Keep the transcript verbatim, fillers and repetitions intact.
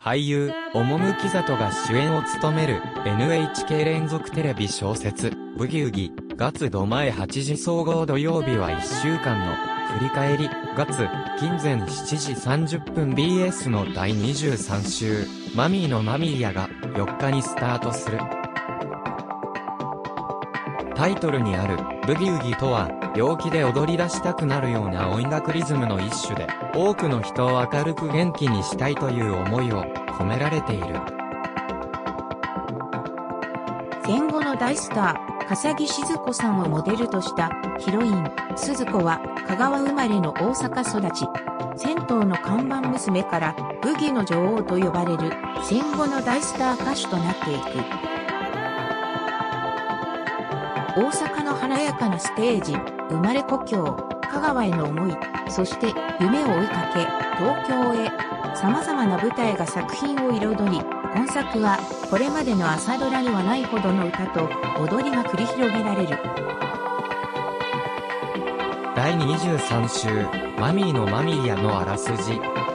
俳優、趣里が主演を務める エヌエイチケー 連続テレビ小説、ブギウギ、月土前はちじ総合土曜日はいっしゅうかんの振り返り、月、金前しちじさんじゅっぷん ビーエス のだいにじゅうさん週、マミーのマミーヤがよっかにスタートする。タイトルにある、ブギウギとは、陽気で踊り出したくなるような音楽リズムの一種で、多くの人を明るく元気にしたいという思いを込められている。 戦後の大スター、笠置シヅ子さんをモデルとしたヒロイン、スズ子は香川生まれの大阪育ち。銭湯の看板娘からブギの女王と呼ばれる戦後の大スター歌手となっていく。大阪の華やかなステージ、生まれ故郷、香川への思い、そして夢を追いかけ、東京へ、様々な舞台が作品を彩り、今作はこれまでの朝ドラにはないほどの歌と踊りが繰り広げられる。 だいにじゅうさん週、マミーのマミーヤのあらすじ。